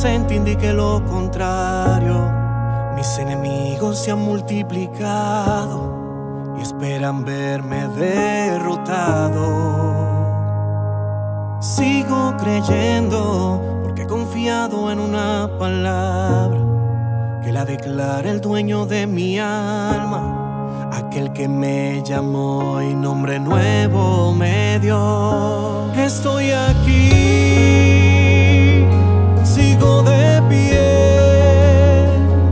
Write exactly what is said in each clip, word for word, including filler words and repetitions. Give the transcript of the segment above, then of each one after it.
presente indique lo contrario. Mis enemigos se han multiplicado y esperan verme derrotado. Sigo creyendo porque he confiado en una palabra que la declara el dueño de mi alma, aquel que me llamó y nombre nuevo me dio. Estoy aquí, sigo de pie,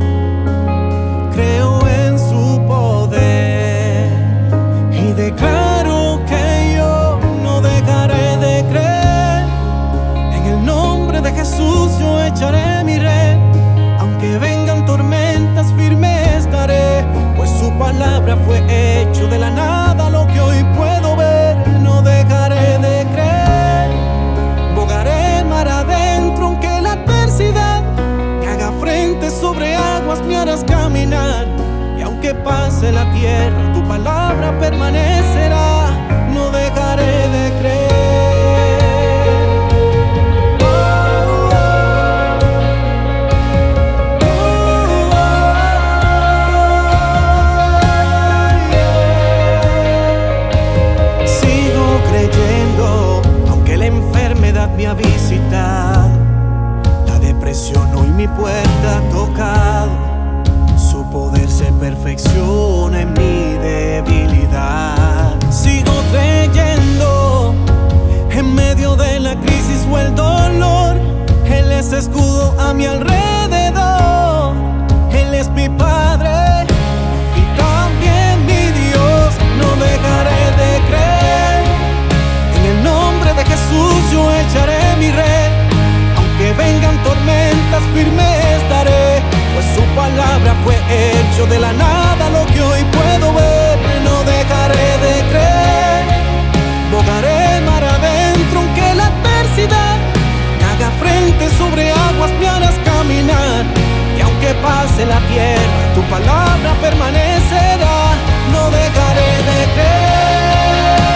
creo en su poder y declaro que yo no dejaré de creer. En el nombre de Jesús yo echaré mi red, aunque vengan tormentas firme estaré, pues su palabra fue hecho de la nada lo que hoy puedo ver. No dejaré de creer, bogaré mar adentro aunque la adversidad me haga frente, sobre aguas me harás caminar, y aunque pase la tierra tu palabra permanecerá. No dejaré de creer. Me ha visitado, la depresión hoy mi puerta ha tocado, su poder se perfecciona en mi debilidad. Sigo creyendo en medio de la crisis o el dolor, Él es escudo a mi alrededor, Él es mi Padre y también mi Dios. No dejaré de creer, en el nombre de Jesús yo echaré mi red, aunque vengan tormentas firme estaré, pues su palabra fue hecho de la nada lo que hoy puedo ver. No dejaré de creer, bogaré mar adentro aunque la adversidad me haga frente, sobre aguas me harás caminar, y aunque pase la tierra tu palabra permanecerá. No dejaré de creer.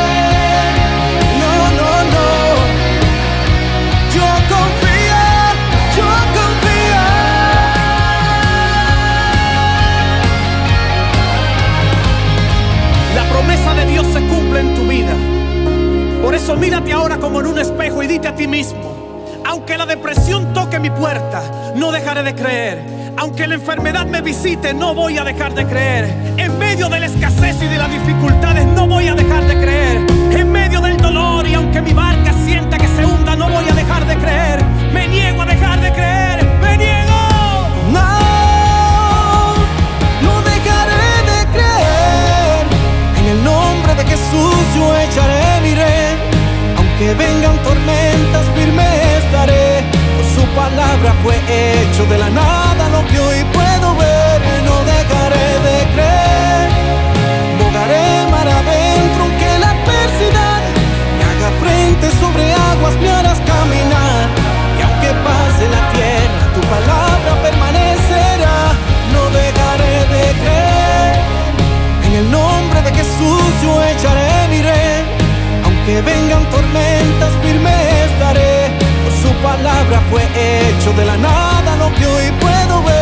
De Dios se cumple en tu vida. Por eso mírate ahora como en un espejo y dite a ti mismo: aunque la depresión toque mi puerta, no dejaré de creer. Aunque la enfermedad me visite, no voy a dejar de creer. En medio de la escasez y de las dificultades, no voy a dejar de creer. En medio del dolor y aunque mi barca sienta que se hunda, no voy a dejar de creer. Me niego a dejar de creer. Me niego. No. Jesús yo echaré mi red, aunque vengan tormentas firme estaré, pues su palabra fue hecho de la nada lo que hoy puedo ver. No dejaré de creer, bogaré mar adentro aunque la adversidad me haga frente, sobre aguas me harás caminar, y aunque pase la tierra tu palabra permanecerá. No dejaré de creer, en el nombre de Jesús yo echaré mi red, aunque vengan tormentas firme estaré, pues su palabra fue hecho de la nada lo que hoy puedo ver.